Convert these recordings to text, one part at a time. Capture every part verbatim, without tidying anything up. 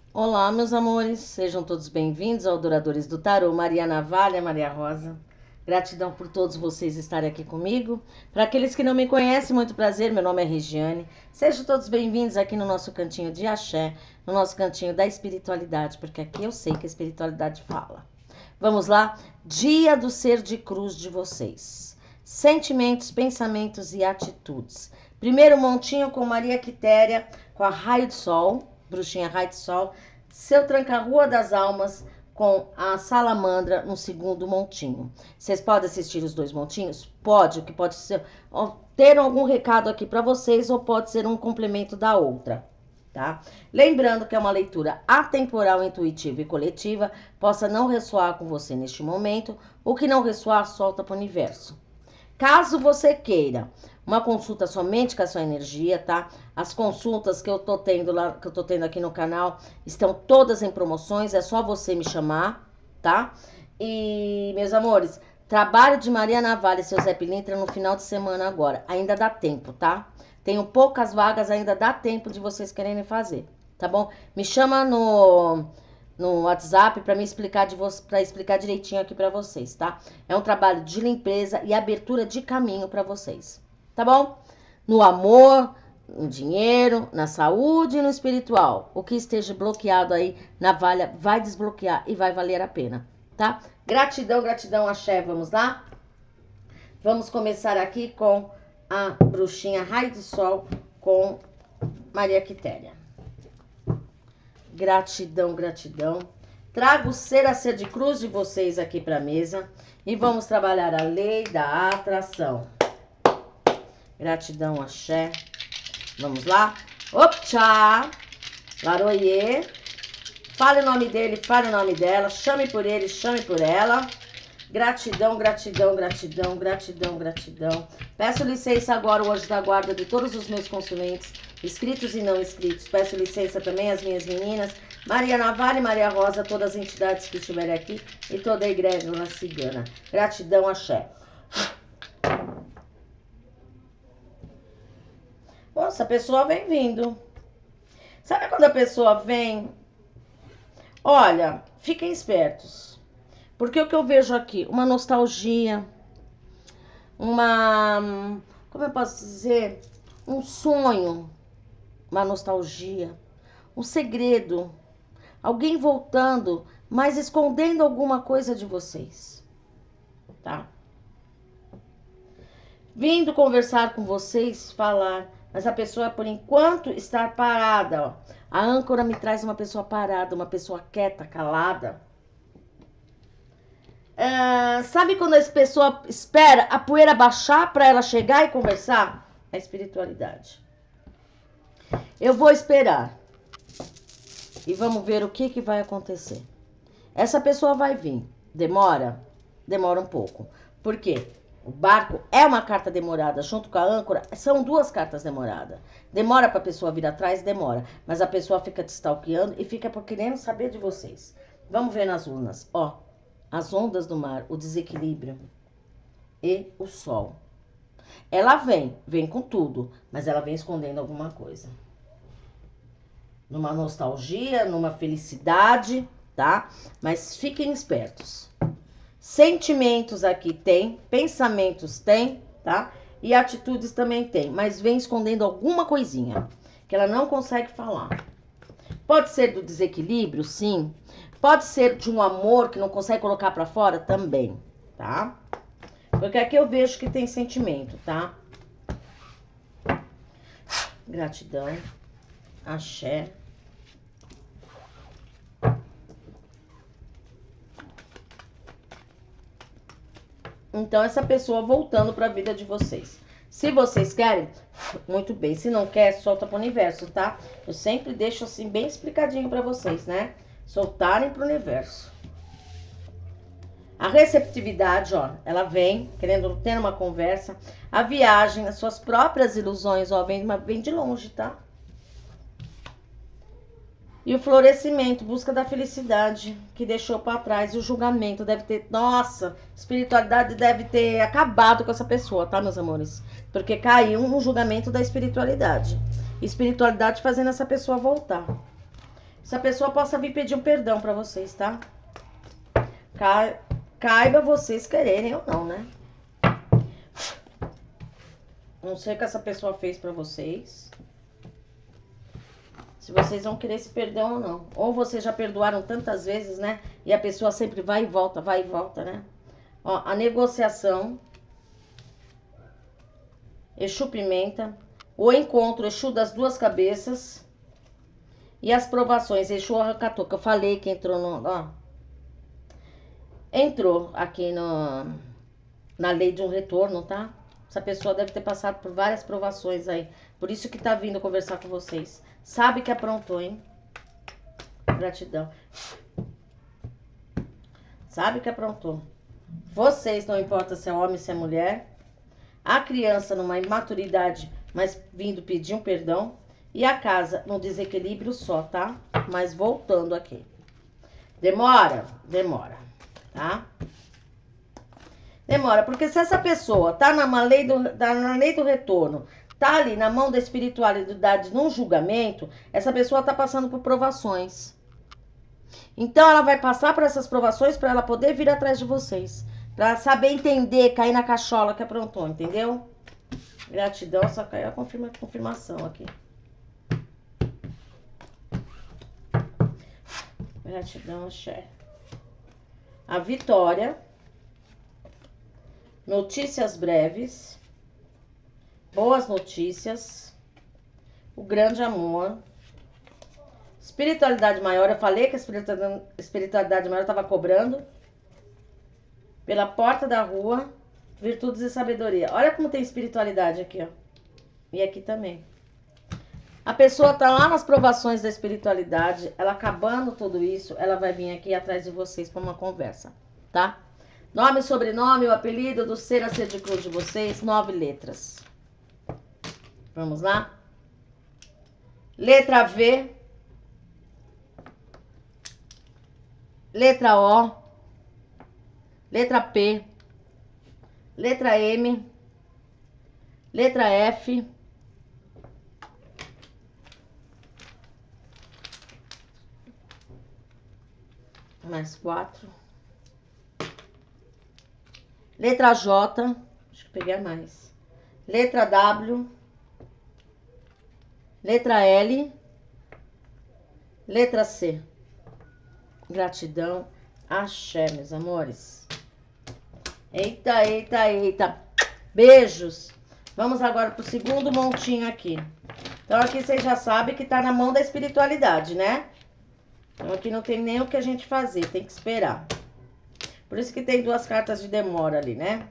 Olá, meus amores, sejam todos bem-vindos ao Adoradores do Tarô, Maria Navalha, Maria Rosa. Gratidão por todos vocês estarem aqui comigo. Para aqueles que não me conhecem, muito prazer, meu nome é Regiane. Sejam todos bem-vindos aqui no nosso cantinho de axé, no nosso cantinho da espiritualidade, porque aqui eu sei que a espiritualidade fala. Vamos lá? Dia do ser de cruz de vocês. Sentimentos, pensamentos e atitudes. Primeiro montinho com Maria Quitéria, com a Raio de Sol. Bruxinha Raio de Sol, seu Tranca-Rua das Almas com a Salamandra no segundo montinho. Vocês podem assistir os dois montinhos? Pode, o que pode ser ter algum recado aqui para vocês ou pode ser um complemento da outra, tá? Lembrando que é uma leitura atemporal, intuitiva e coletiva, possa não ressoar com você neste momento, o que não ressoar, solta para o universo. Caso você queira uma consulta somente com a sua energia, tá? As consultas que eu tô tendo lá, que eu tô tendo aqui no canal, estão todas em promoções, é só você me chamar, tá? E, meus amores, trabalho de Maria Navalha e seu Zé Pilintra no final de semana agora. Ainda dá tempo, tá? Tenho poucas vagas, ainda dá tempo de vocês quererem fazer, tá bom? Me chama no... no WhatsApp para me explicar de para explicar direitinho aqui para vocês, tá? É um trabalho de limpeza e abertura de caminho para vocês, tá bom? No amor, no dinheiro, na saúde e no espiritual. O que esteja bloqueado aí na valha vai desbloquear e vai valer a pena, tá? Gratidão, gratidão, axé, vamos lá? Vamos começar aqui com a bruxinha Raio de Sol com Maria Quitéria. Gratidão, gratidão. Trago o ser a ser de cruz de vocês aqui para a mesa e vamos trabalhar a lei da atração. Gratidão, axé. Vamos lá? Optcha! Laroie. Fale o nome dele, fale o nome dela. Chame por ele, chame por ela. Gratidão, gratidão, gratidão, gratidão, gratidão. Peço licença agora, o anjo da guarda de todos os meus consulentes, inscritos e não inscritos. Peço licença também às minhas meninas, Maria Navalha e Maria Rosa, todas as entidades que estiverem aqui e toda a igreja na cigana. Gratidão, axé. Nossa, a pessoa vem vindo. Sabe quando a pessoa vem? Olha, fiquem espertos. Porque o que eu vejo aqui? Uma nostalgia, uma... como eu posso dizer? Um sonho, uma nostalgia, um segredo. Alguém voltando, mas escondendo alguma coisa de vocês, tá? Vindo conversar com vocês, falar, mas a pessoa, por enquanto, está parada, ó. A âncora me traz uma pessoa parada, uma pessoa quieta, calada. Uh, sabe quando a pessoa espera a poeira baixar para ela chegar e conversar? A espiritualidade. Eu vou esperar. E vamos ver o que, que vai acontecer. Essa pessoa vai vir. Demora? Demora um pouco. Por quê? O barco é uma carta demorada. Junto com a âncora, são duas cartas demoradas. Demora para a pessoa vir atrás? Demora. Mas a pessoa fica te stalkeando e fica por querendo saber de vocês. Vamos ver nas urnas. Ó, as ondas do mar, o desequilíbrio e o sol. Ela vem, vem com tudo, mas ela vem escondendo alguma coisa. Numa nostalgia, numa felicidade, tá? Mas fiquem espertos. Sentimentos aqui tem, pensamentos tem, tá? E atitudes também tem, mas vem escondendo alguma coisinha que ela não consegue falar. Pode ser do desequilíbrio, sim. Pode ser de um amor que não consegue colocar pra fora também, tá? Porque aqui eu vejo que tem sentimento, tá? Gratidão. Axé. Então, essa pessoa voltando para a vida de vocês. Se vocês querem, muito bem. Se não quer, solta para o universo, tá? Eu sempre deixo assim bem explicadinho para vocês, né? Soltarem para o universo. A receptividade, ó, ela vem querendo ter uma conversa. A viagem, as suas próprias ilusões, ó, vem, vem de longe, tá? E o florescimento, busca da felicidade que deixou para trás. E o julgamento deve ter... Nossa, espiritualidade deve ter acabado com essa pessoa, tá, meus amores? Porque caiu um julgamento da espiritualidade. Espiritualidade fazendo essa pessoa voltar. essa pessoa possa vir pedir um perdão pra vocês, tá? Ca... Caiba vocês quererem ou não, né? Não sei o que essa pessoa fez pra vocês. Se vocês vão querer esse perdão ou não. Ou vocês já perdoaram tantas vezes, né? E a pessoa sempre vai e volta, vai e volta, né? Ó, a negociação. Exu Pimenta. O encontro, Exu das duas cabeças. E as provações, Exu Arrancatu, que eu falei que entrou no... Ó, entrou aqui no, na lei de um retorno, tá? Essa pessoa deve ter passado por várias provações aí. Por isso que tá vindo conversar com vocês. Sabe que aprontou, hein? Gratidão. Sabe que aprontou. Vocês, não importa se é homem, se é mulher. A criança numa imaturidade, mas vindo pedir um perdão. E a casa no desequilíbrio só, tá? Mas voltando aqui. Demora? Demora, tá? Demora, porque se essa pessoa tá na lei do, tá na lei do retorno, tá ali na mão da espiritualidade num julgamento, essa pessoa tá passando por provações. Então ela vai passar por essas provações para ela poder vir atrás de vocês. Pra saber entender, cair na cachola que aprontou, entendeu? Gratidão, só caiu a confirma, confirmação aqui. Gratidão, axé. A vitória. Notícias breves. Boas notícias. O grande amor. Espiritualidade maior. Eu falei que a espiritualidade maior estava cobrando. Pela porta da rua. Virtudes e sabedoria. Olha como tem espiritualidade aqui, ó. E aqui também. A pessoa tá lá nas provações da espiritualidade, ela acabando tudo isso, ela vai vir aqui atrás de vocês para uma conversa, tá? Nome, sobrenome, o apelido do ser a ser de cruz de vocês, nove letras. Vamos lá? Letra V. Letra O. Letra P. Letra M. Letra F. Mais quatro. Letra J. Acho que peguei a mais. Letra W. Letra L. Letra C. Gratidão. Axé, meus amores. Eita, eita, eita. Beijos. Vamos agora pro segundo montinho aqui. Então aqui vocês já sabem que tá na mão da espiritualidade, né? Então aqui não tem nem o que a gente fazer, tem que esperar. Por isso que tem duas cartas de demora ali, né?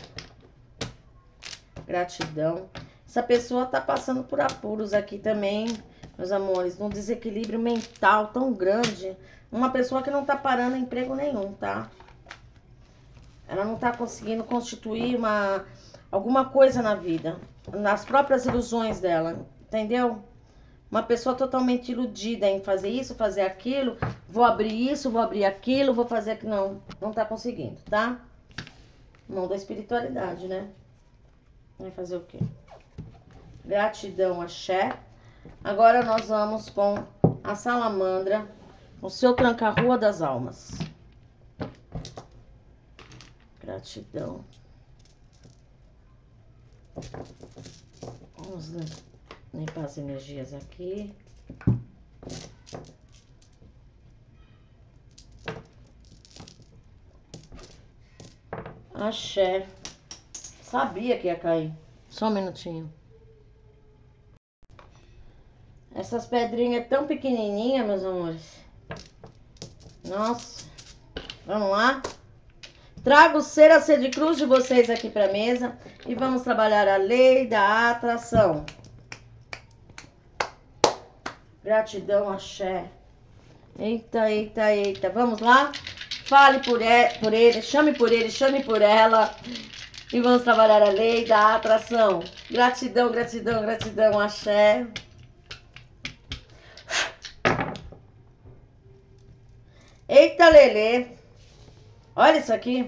Gratidão. Essa pessoa tá passando por apuros aqui também, meus amores, num desequilíbrio mental tão grande. Uma pessoa que não tá parando emprego nenhum, tá? Ela não tá conseguindo constituir uma, alguma coisa na vida, nas próprias ilusões dela, entendeu? Uma pessoa totalmente iludida em fazer isso, fazer aquilo, vou abrir isso, vou abrir aquilo, vou fazer aquilo. Não, não tá conseguindo, tá? Mão da espiritualidade, né? Vai fazer o quê? Gratidão, axé. Agora nós vamos com a salamandra, o seu tranca-rua das almas. Gratidão. Vamos limpar as energias aqui. Axé. Sabia que ia cair. Só um minutinho. Essas pedrinhas tão pequenininhas, meus amores. Nossa. Vamos lá? Trago o ser a ser de cruz de vocês aqui para a mesa. E vamos trabalhar a lei da atração. Gratidão, axé. Eita, eita, eita. Vamos lá? Fale por ele, por ele, chame por ele, chame por ela. E vamos trabalhar a lei da atração. Gratidão, gratidão, gratidão, axé. Eita, Lelê. Olha isso aqui.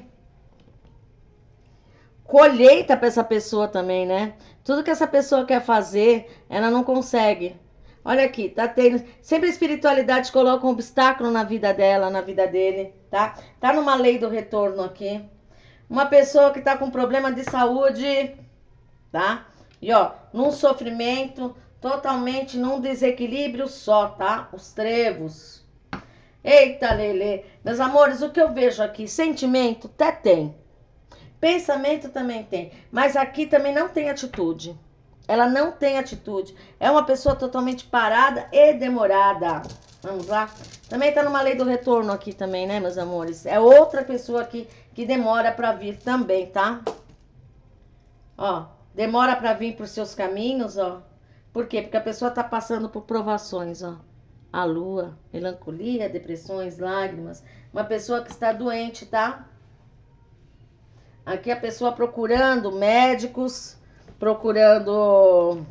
Colheita para essa pessoa também, né? Tudo que essa pessoa quer fazer, ela não consegue. Olha aqui, tá tendo... Sempre a espiritualidade coloca um obstáculo na vida dela, na vida dele, tá? Tá numa lei do retorno aqui. Uma pessoa que tá com problema de saúde, tá? E ó, num sofrimento, totalmente num desequilíbrio só, tá? Os trevos. Eita, Lelê. Meus amores, o que eu vejo aqui? Sentimento até tem. Pensamento também tem. Mas aqui também não tem atitude. Ela não tem atitude. É uma pessoa totalmente parada e demorada. Vamos lá? Também tá numa lei do retorno aqui também, né, meus amores? É outra pessoa aqui que demora pra vir também, tá? Ó, demora pra vir pros seus caminhos, ó. Por quê? Porque a pessoa tá passando por provações, ó. A lua, melancolia, depressões, lágrimas. Uma pessoa que está doente, tá? Aqui a pessoa procurando médicos, procurando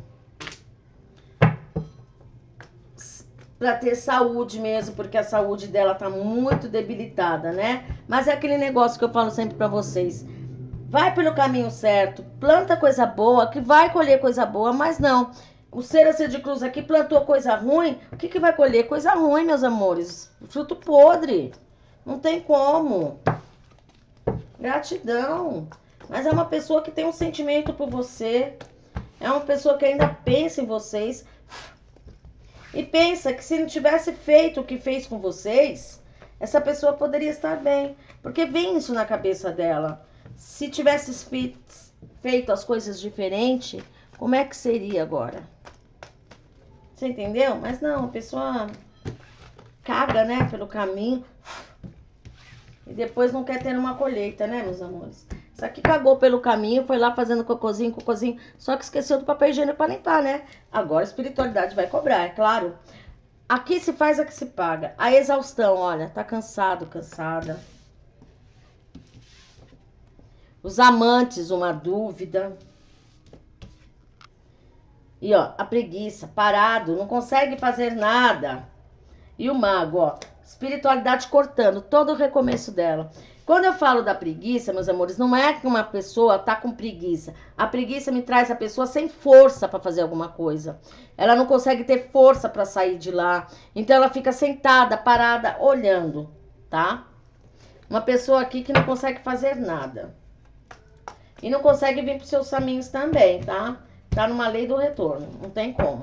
para ter saúde mesmo, porque a saúde dela tá muito debilitada, né? Mas é aquele negócio que eu falo sempre para vocês. Vai pelo caminho certo, planta coisa boa, que vai colher coisa boa, mas não. O Cera de Cruz aqui plantou coisa ruim, o que que vai colher? Coisa ruim, meus amores. Fruto podre. Não tem como. Gratidão. Mas é uma pessoa que tem um sentimento por você. É uma pessoa que ainda pensa em vocês. E pensa que se não tivesse feito o que fez com vocês, essa pessoa poderia estar bem. Porque vem isso na cabeça dela. Se tivesse feito as coisas diferentes, como é que seria agora? Você entendeu? Mas não, a pessoa caga, né, pelo caminho. E depois não quer ter uma colheita, né, meus amores? Isso aqui cagou pelo caminho, foi lá fazendo cocôzinho, cocôzinho, só que esqueceu do papel higiênico para limpar, né? Agora a espiritualidade vai cobrar, é claro. Aqui se faz, aqui se paga. A exaustão, olha, tá cansado, cansada. Os amantes, uma dúvida. E ó, a preguiça, parado, não consegue fazer nada. E o mago, ó, espiritualidade cortando todo o recomeço dela. Quando eu falo da preguiça, meus amores, não é que uma pessoa tá com preguiça. A preguiça me traz a pessoa sem força para fazer alguma coisa. Ela não consegue ter força para sair de lá. Então ela fica sentada, parada, olhando, tá? Uma pessoa aqui que não consegue fazer nada. E não consegue vir pros seus caminhos também, tá? Tá numa lei do retorno, não tem como.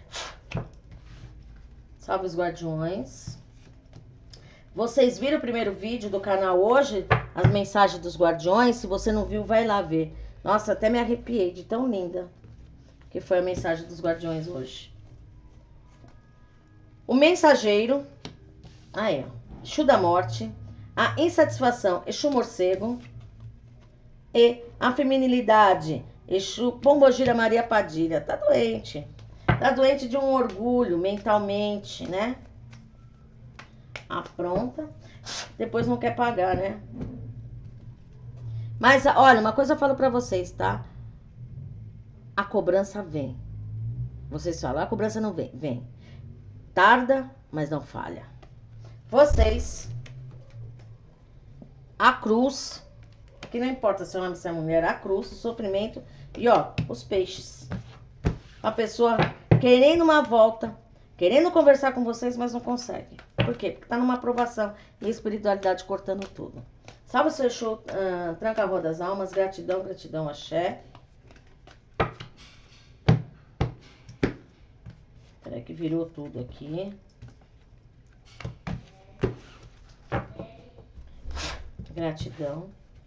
Salve os guardiões. Vocês viram o primeiro vídeo do canal hoje? As mensagens dos guardiões? Se você não viu, vai lá ver. Nossa, até me arrepiei de tão linda que foi a mensagem dos guardiões hoje. O mensageiro. Aí, ó. Exu da morte. A insatisfação. Exu morcego. E a feminilidade. Exu Pombogira Maria Padilha. Tá doente. Tá doente de um orgulho mentalmente, né? Apronta. Depois não quer pagar, né? Mas, olha, uma coisa eu falo pra vocês, tá? A cobrança vem. Vocês falam, a cobrança não vem. Vem. Tarda, mas não falha. Vocês. A cruz. Que não importa se é homem, se é mulher. A cruz, o sofrimento. E, ó, os peixes. A pessoa querendo uma volta. Querendo conversar com vocês, mas não consegue. Por quê? Porque tá numa aprovação. E a espiritualidade cortando tudo. Salve o seu show, uh, tranca a rua das almas. Gratidão, gratidão, axé. Peraí que virou tudo aqui. Gratidão.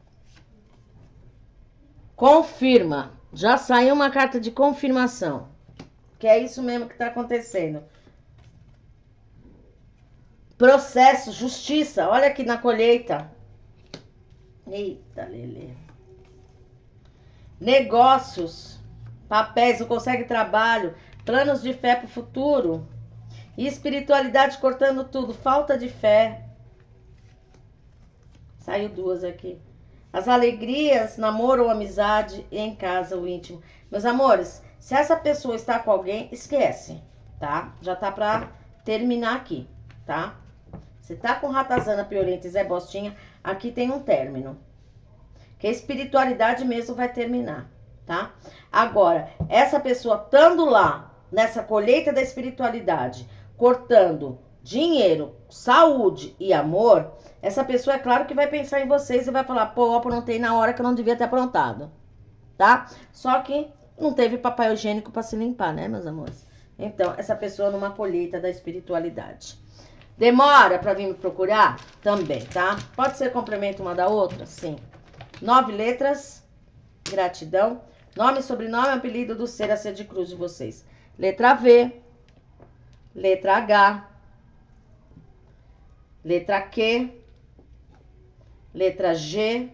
Confirma. Já saiu uma carta de confirmação. Que é isso mesmo que tá acontecendo. Processo, justiça. Olha aqui na colheita. Eita, Lelê. Negócios. Papéis, não consegue trabalho. Planos de fé pro futuro. E espiritualidade cortando tudo. Falta de fé. Saiu duas aqui. As alegrias, namoro ou amizade. E em casa, o íntimo. Meus amores, se essa pessoa está com alguém, esquece, tá? Já tá pra terminar aqui, tá? Se tá com Ratazana, Piorenta e Zé Bostinha, aqui tem um término. Que a espiritualidade mesmo vai terminar, tá? Agora, essa pessoa estando lá, nessa colheita da espiritualidade, cortando dinheiro, saúde e amor, essa pessoa é claro que vai pensar em vocês e vai falar, pô, eu aprontei na hora que eu não devia ter aprontado, tá? Só que não teve papel higiênico para se limpar, né, meus amores? Então, essa pessoa numa colheita da espiritualidade. Demora para vir me procurar? Também, tá? Pode ser complemento uma da outra? Sim. Nove letras, gratidão. Nome, sobrenome, apelido do ser a ser de cruz de vocês. Letra V, letra H, letra Q, letra G,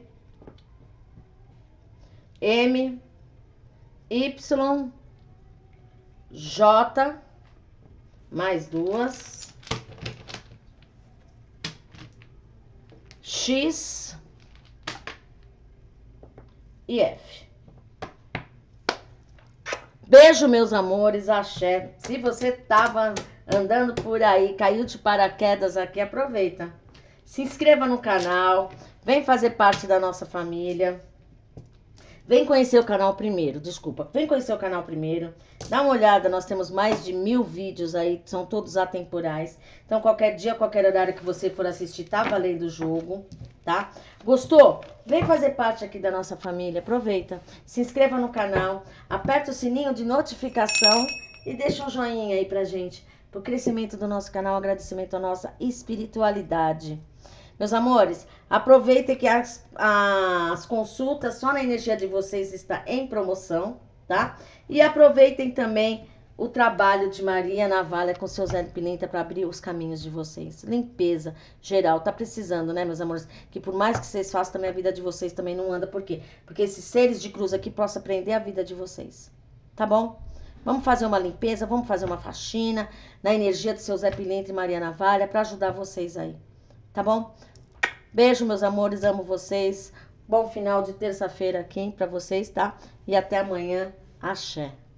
M, Y, J, mais duas, X e F. Beijo, meus amores, axé. Se você tava andando por aí, caiu de paraquedas aqui, aproveita. Se inscreva no canal, vem fazer parte da nossa família. Vem conhecer o canal primeiro, desculpa. Vem conhecer o canal primeiro. Dá uma olhada, nós temos mais de mil vídeos aí, são todos atemporais. Então, qualquer dia, qualquer horário que você for assistir, tá valendo o jogo, tá? Gostou? Vem fazer parte aqui da nossa família, aproveita. Se inscreva no canal, aperta o sininho de notificação e deixa um joinha aí pra gente. Pro crescimento do nosso canal, agradecimento à nossa espiritualidade. Meus amores, aproveitem que as, as consultas só na energia de vocês está em promoção, tá? E aproveitem também o trabalho de Maria Navalha com seus L-Pilinta para abrir os caminhos de vocês. Limpeza geral, tá precisando, né, meus amores? Que por mais que vocês façam também, a vida de vocês também não anda. Por quê? Porque esses seres de cruz aqui possam prender a vida de vocês, tá bom? Vamos fazer uma limpeza, vamos fazer uma faxina na energia de seus L-Pilinta e Maria Navalha para ajudar vocês aí, tá bom? Beijo, meus amores, amo vocês. Bom final de terça-feira aqui para vocês, tá? E até amanhã. Axé.